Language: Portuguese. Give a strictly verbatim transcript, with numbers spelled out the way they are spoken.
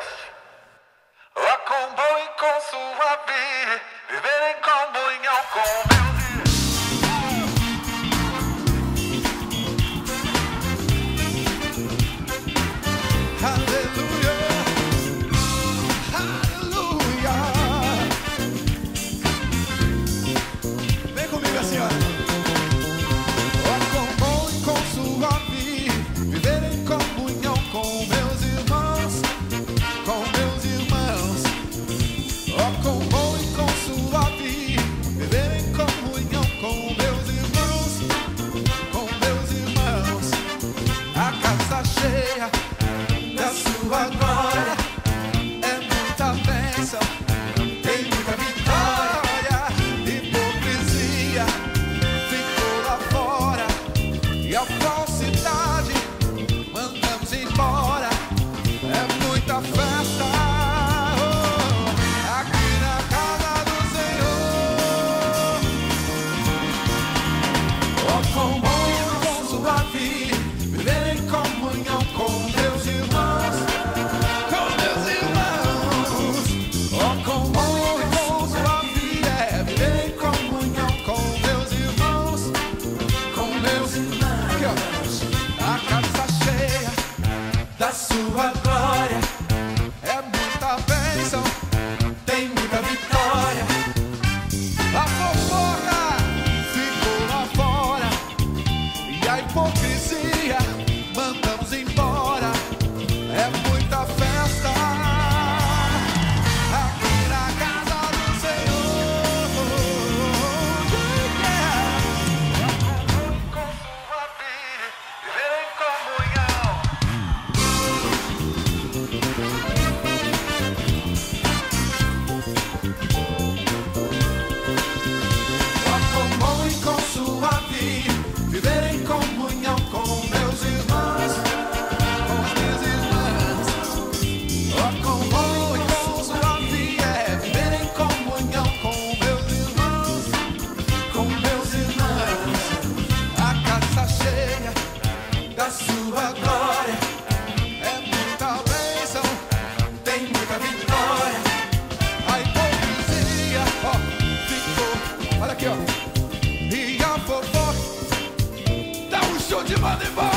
podcast. Lá com boi com suave, viver em comunhão com Deus. Aleluia, aleluia. Vem comigo assim, ó. Ó, com bom e com suave, viver em comunhão com meus irmãos, com meus irmãos. Ó, com bom e com suave, viver em comunhão com meus irmãos, com meus irmãos. A casa cheia da sua glória, é muita bênção, tem muita vitória. Hipocrisia ficou lá fora e a falsidade mandamos embora. É muita festa, oh, aqui na casa do Senhor. Oh, com bom e com suave, viver em comunhão com meus irmãos, com meus irmãos. Oh, com bom e com suave, é viver em comunhão com meus irmãos, com meus irmãos. Aqui, ó. A casa cheia da sua glória, é muita bênção, tem muita vitória. A fofoca ficou lá fora e a hipocrisia mandamos embora. É muita festa aqui na casa do Senhor. Yeah. Com suave, viver em comunhão. Ó, com bom e com suave, viver em comunhão com meus irmãos, com as minhas irmãs. Ó, com bom e com suave, é viver em comunhão com meus irmãos, com meus irmãos. A casa cheia da sua glória, é muita bênção, tem muita vitória. A hipocrisia, ó, ficou, olha aqui, ó. E a fofoca dá um show de mano embora.